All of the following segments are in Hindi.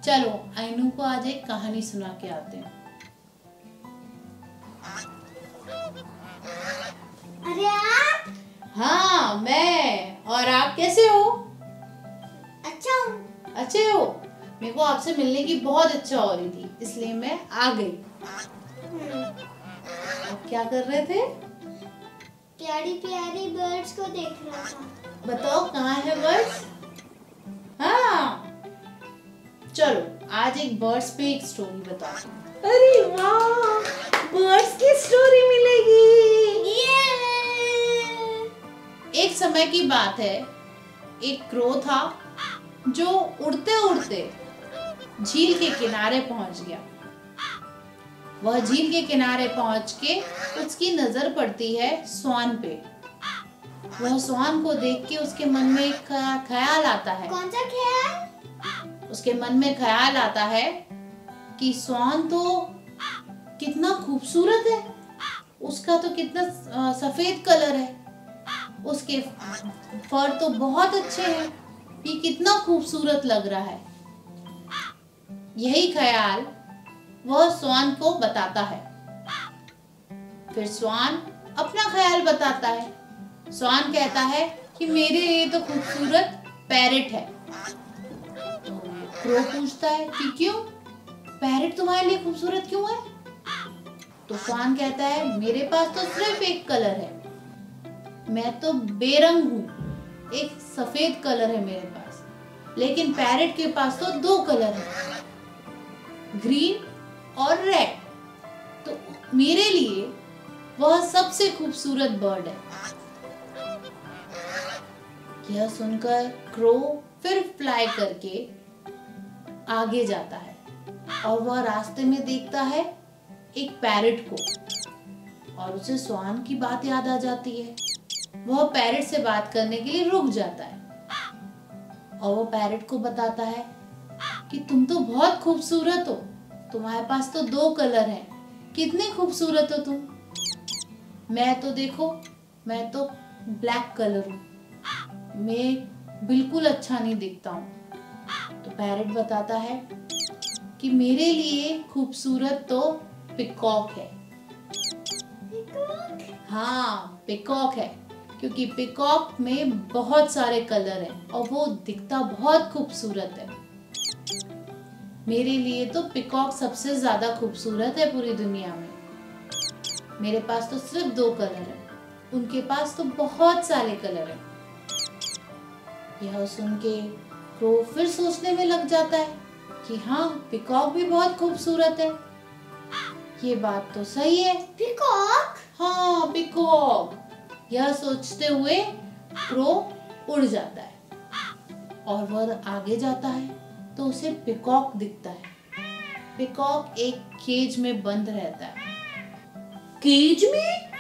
चलो आइनू को आज एक कहानी सुना के आते हैं। अरे आप? हाँ मैं। और आप कैसे हो? अच्छा हूँ। अच्छे हो? मेरे को आपसे मिलने की बहुत इच्छा हो रही थी, इसलिए मैं आ गई। आप क्या कर रहे थे? प्यारी प्यारी बर्ड्स को देख रहा था। बताओ कहाँ है बर्ड्स? हाँ चलो आज एक बर्ड्स पे एक स्टोरी बताती हूँ। अरे वाह, बर्ड्स की स्टोरी मिलेगी। एक समय की बात है, एक क्रो था जो उड़ते उड़ते झील के किनारे पहुंच गया। वह झील के किनारे पहुंच के उसकी नजर पड़ती है स्वान पे। वह स्वान को देख के उसके मन में एक ख्याल आता है। कौन सा ख्याल? उसके मन में ख्याल आता है कि स्वान तो कितना खूबसूरत है, उसका तो कितना सफेद कलर है, उसके फर तो बहुत अच्छे हैं, ये कितना खूबसूरत लग रहा है। यही ख्याल वह स्वान को बताता है। फिर स्वान अपना ख्याल बताता है। स्वान कहता है कि मेरे लिए तो खूबसूरत पैरेट है। तो क्रो पूछता है कि क्यों, पैरेट तुम्हारे लिए खूबसूरत क्यों है? तो स्वान कहता है मेरे पास तो सिर्फ एक कलर है, मैं तो बेरंग हूँ, एक सफेद कलर है मेरे पास, लेकिन पैरेट के पास तो दो कलर है, ग्रीन और रेड। तो मेरे लिए वह सबसे खूबसूरत बर्ड है। यह सुनकर क्रो फिर फ्लाई करके आगे जाता है और वह रास्ते में देखता है एक पैरेट को और उसे स्वान की बात याद आ जाती है। वह पैरेट से बात करने के लिए रुक जाता है और वो पैरेट को बताता है कि तुम तो बहुत खूबसूरत हो, तुम्हारे पास तो दो कलर हैं, कितने खूबसूरत हो तुम। मैं तो देखो, मैं तो ब्लैक कलर हूँ, मैं बिल्कुल अच्छा नहीं दिखता हूँ। तो पैरेट बताता है कि मेरे लिए खूबसूरत तो पिकॉक है। पिकॉक? हाँ पिकॉक है, क्योंकि पिकॉक में बहुत सारे कलर हैं और वो दिखता बहुत खूबसूरत है। मेरे लिए तो पिकॉक सबसे ज्यादा खूबसूरत है पूरी दुनिया में। मेरे पास तो सिर्फ दो कलर हैं, उनके पास तो बहुत सारे कलर हैं। यह सुन के क्रो फिर सोचने में लग जाता है कि हाँ पिकॉक भी बहुत खूबसूरत है, ये बात तो सही है। पिकॉक? हाँ पिकॉक। यह सोचते हुए क्रो उड़ जाता है और वह आगे जाता है तो उसे पिकॉक दिखता है। पिकॉक एक केज में बंद रहता है। केज में?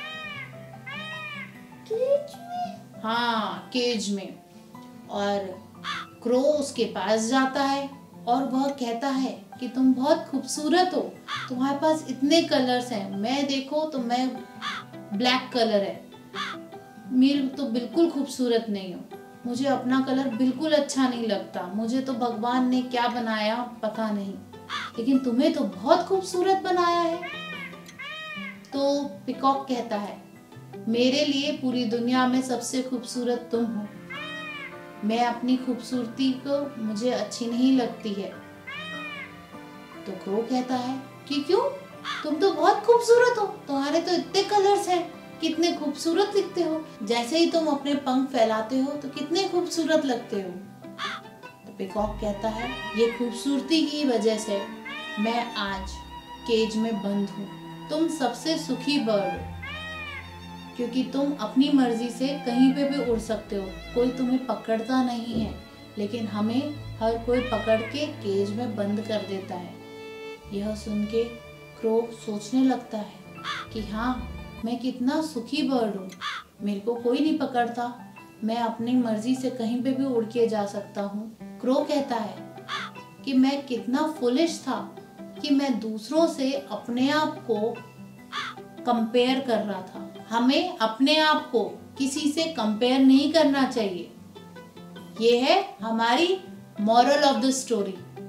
केज में? हाँ केज में। और क्रो उसके पास जाता है और वह कहता है कि तुम बहुत खूबसूरत हो, तुम्हारे पास इतने कलर्स हैं, मैं देखो तो मैं ब्लैक कलर है, मेरे तो बिल्कुल खूबसूरत नहीं हो, मुझे अपना कलर बिल्कुल अच्छा नहीं लगता, मुझे तो भगवान ने क्या बनाया पता नहीं, लेकिन तुम्हें तो बहुत खूबसूरत बनाया है। तो पिकॉक कहता है मेरे लिए पूरी दुनिया में सबसे खूबसूरत तुम हो, मैं अपनी खूबसूरती को मुझे अच्छी नहीं लगती है। तो क्रो कहता है कि क्यों, तुम तो बहुत खूबसूरत हो, तुम्हारे तो इतने कलर्स हैं, कितने खूबसूरत दिखते हो, जैसे ही तुम अपने पंख फैलाते हो तो कितने खूबसूरत लगते हो। तो पिकॉक कहता है ये खूबसूरती की वजह से मैं आज केज में बंद हूँ, तुम सबसे सुखी बर्ड हो, क्योंकि तुम अपनी मर्जी से कहीं पे भी उड़ सकते हो, कोई तुम्हें पकड़ता नहीं है, लेकिन हमें हर कोई पकड़ के केज में बंद कर देता है। यह सुन के क्रो सोचने लगता है कि हाँ मैं कितना सुखी बर्ड हूँ, मेरे को कोई नहीं पकड़ता, मैं अपनी मर्जी से कहीं पे भी उड़ के जा सकता हूँ। क्रो कहता है कि मैं कितना फुलिश था कि मैं दूसरों से अपने आप को कंपेयर कर रहा था। हमें अपने आप को किसी से कंपेयर नहीं करना चाहिए। ये है हमारी मॉरल ऑफ द स्टोरी।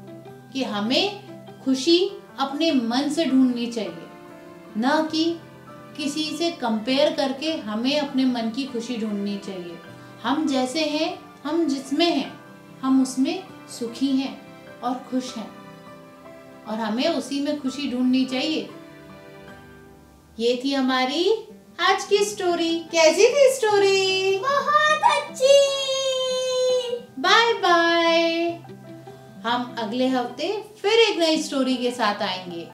कि हमें खुशी अपने मन से ढूंढनी चाहिए, ना कि किसी से कंपेयर करके हमें अपने मन की खुशी ढूंढनी चाहिए। हम जैसे हैं, हम जिसमें हैं, हम उसमें सुखी हैं और खुश हैं और हमें उसी में खुशी ढूंढनी चाहिए। ये थी हमारी आज की स्टोरी। कैसी थी स्टोरी? बहुत अच्छी। Bye bye. हम अगले हफ्ते फिर एक नई स्टोरी के साथ आएंगे।